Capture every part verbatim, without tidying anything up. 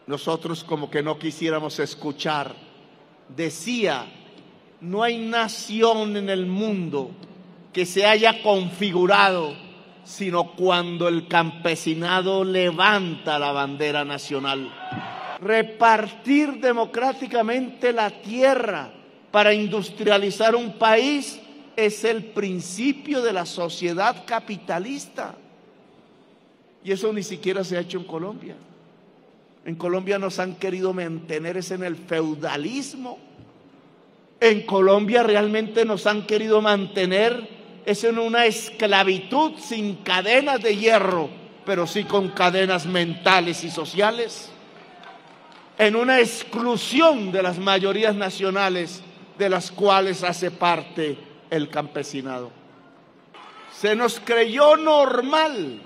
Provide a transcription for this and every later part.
nosotros como que no quisiéramos escuchar. Decía, no hay nación en el mundo que se haya configurado, sino cuando el campesinado levanta la bandera nacional. Repartir democráticamente la tierra para industrializar un país es el principio de la sociedad capitalista. Y eso ni siquiera se ha hecho en Colombia. En Colombia nos han querido mantener es en el feudalismo. En Colombia realmente nos han querido mantener es en una esclavitud sin cadenas de hierro, pero sí con cadenas mentales y sociales. En una exclusión de las mayorías nacionales de las cuales hace parte el campesinado. Se nos creyó normal,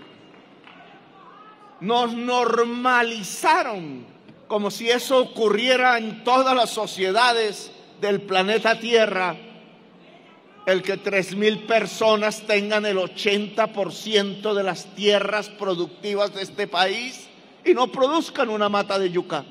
nos normalizaron como si eso ocurriera en todas las sociedades del planeta Tierra, el que tres mil personas tengan el ochenta por ciento de las tierras productivas de este país y no produzcan una mata de yuca.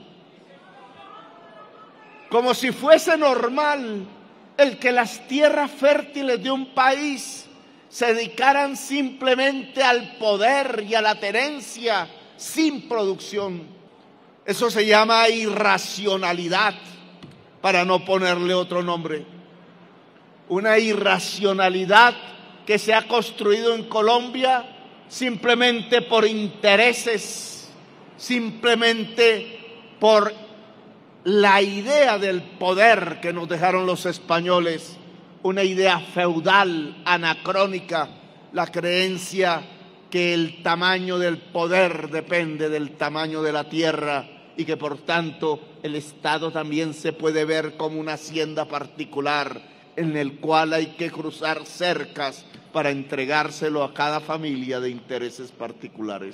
Como si fuese normal el que las tierras fértiles de un país se dedicaran simplemente al poder y a la tenencia sin producción. Eso se llama irracionalidad, para no ponerle otro nombre. Una irracionalidad que se ha construido en Colombia simplemente por intereses, simplemente por la idea del poder que nos dejaron los españoles, una idea feudal, anacrónica, la creencia que el tamaño del poder depende del tamaño de la tierra y que por tanto el Estado también se puede ver como una hacienda particular en el cual hay que cruzar cercas para entregárselo a cada familia de intereses particulares.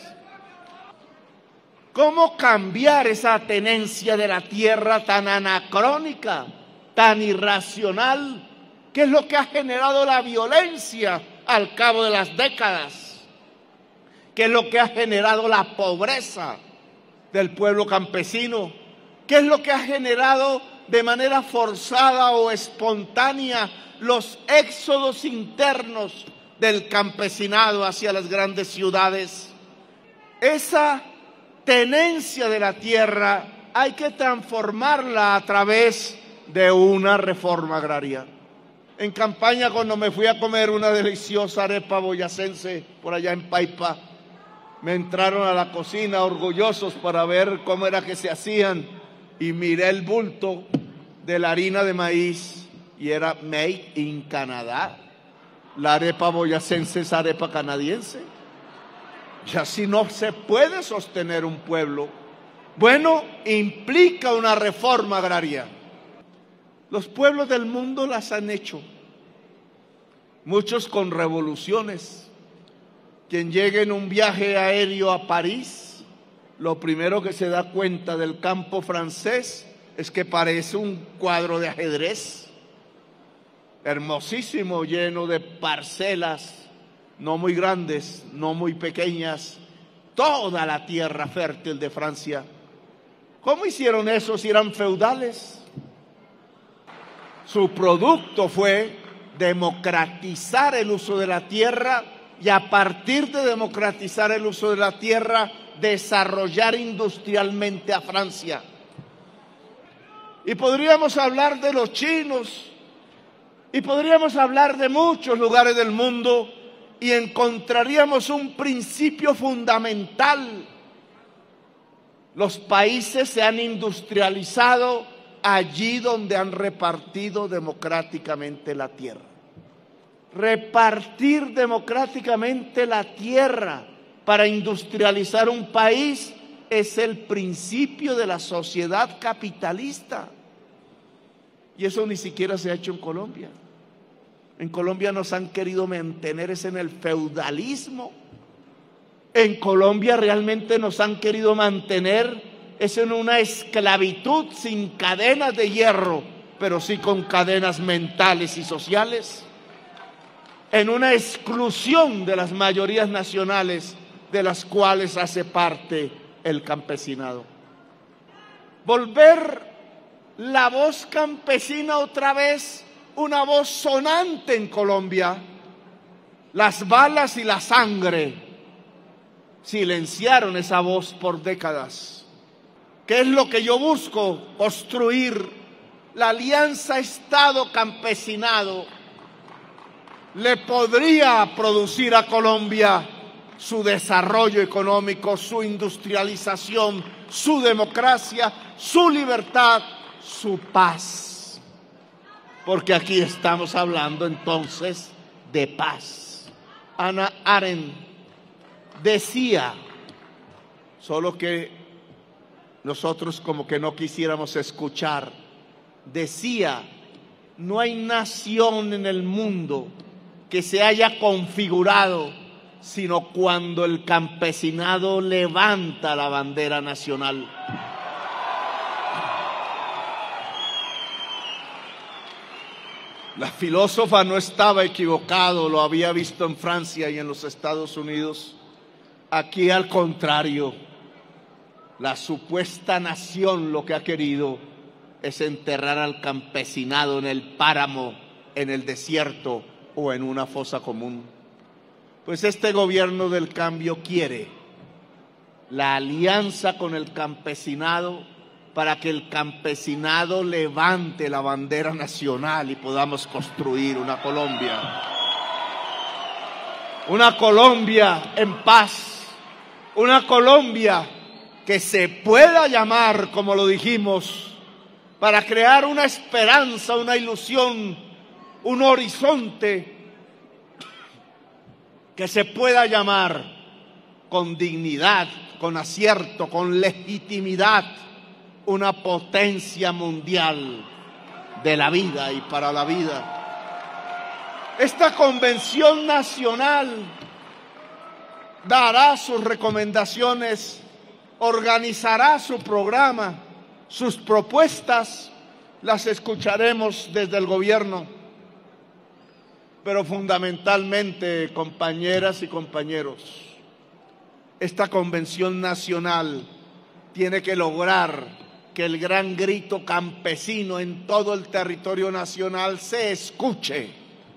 ¿Cómo cambiar esa tenencia de la tierra tan anacrónica, tan irracional? ¿Qué es lo que ha generado la violencia al cabo de las décadas? ¿Qué es lo que ha generado la pobreza del pueblo campesino? ¿Qué es lo que ha generado de manera forzada o espontánea los éxodos internos del campesinado hacia las grandes ciudades? Esa tenencia de la tierra hay que transformarla a través de una reforma agraria. En campaña, cuando me fui a comer una deliciosa arepa boyacense por allá en Paipa, me entraron a la cocina orgullosos para ver cómo era que se hacían y miré el bulto de la harina de maíz y era made in Canadá. La arepa boyacense es arepa canadiense. Y así no se puede sostener un pueblo. Bueno, implica una reforma agraria. Los pueblos del mundo las han hecho, muchos con revoluciones. Quien llegue en un viaje aéreo a París, lo primero que se da cuenta del campo francés es que parece un cuadro de ajedrez, hermosísimo, lleno de parcelas, no muy grandes, no muy pequeñas, toda la tierra fértil de Francia. ¿Cómo hicieron eso si eran feudales? Su producto fue democratizar el uso de la tierra y a partir de democratizar el uso de la tierra, desarrollar industrialmente a Francia. Y podríamos hablar de los chinos, y podríamos hablar de muchos lugares del mundo, y encontraríamos un principio fundamental. Los países se han industrializado allí donde han repartido democráticamente la tierra. Repartir democráticamente la tierra para industrializar un país es el principio de la sociedad capitalista. Y eso ni siquiera se ha hecho en Colombia. En Colombia nos han querido mantener es en el feudalismo. En Colombia realmente nos han querido mantener es en una esclavitud sin cadenas de hierro, pero sí con cadenas mentales y sociales. En una exclusión de las mayorías nacionales de las cuales hace parte el campesinado. volver la voz campesina otra vez una voz sonante en Colombia. Las balas y la sangre silenciaron esa voz por décadas. ¿Qué es lo que yo busco? Construir la alianza Estado-Campesinado. Le podría producir a Colombia su desarrollo económico, su industrialización, su democracia, su libertad, su paz. Porque aquí estamos hablando entonces de paz. Hannah Arendt decía, solo que nosotros como que no quisiéramos escuchar, decía, no hay nación en el mundo que se haya configurado sino cuando el campesinado levanta la bandera nacional. La filósofa no estaba equivocado, lo había visto en Francia y en los Estados Unidos. Aquí al contrario, la supuesta nación lo que ha querido es enterrar al campesinado en el páramo, en el desierto o en una fosa común. Pues este gobierno del cambio quiere la alianza con el campesinado para que el campesinado levante la bandera nacional y podamos construir una Colombia. Una Colombia en paz, una Colombia que se pueda llamar, como lo dijimos, para crear una esperanza, una ilusión, un horizonte que se pueda llamar con dignidad, con acierto, con legitimidad, una potencia mundial de la vida y para la vida. Esta convención nacional dará sus recomendaciones, organizará su programa, sus propuestas, las escucharemos desde el gobierno. Pero fundamentalmente, compañeras y compañeros, esta convención nacional tiene que lograr que el gran grito campesino en todo el territorio nacional se escuche,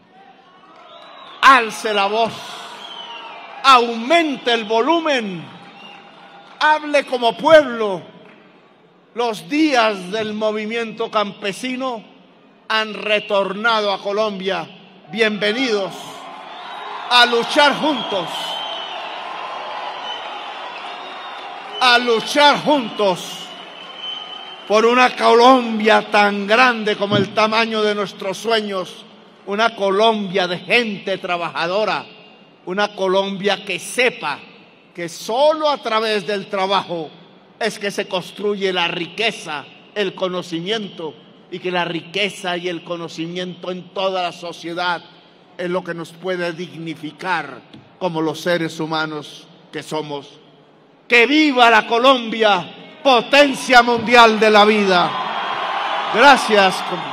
alce la voz, aumente el volumen, hable como pueblo. Los días del movimiento campesino han retornado a Colombia. Bienvenidos a luchar juntos, a luchar juntos por una Colombia tan grande como el tamaño de nuestros sueños, una Colombia de gente trabajadora, una Colombia que sepa que solo a través del trabajo es que se construye la riqueza, el conocimiento, y que la riqueza y el conocimiento en toda la sociedad es lo que nos puede dignificar como los seres humanos que somos. ¡Que viva la Colombia, potencia mundial de la vida! Gracias, compañeros.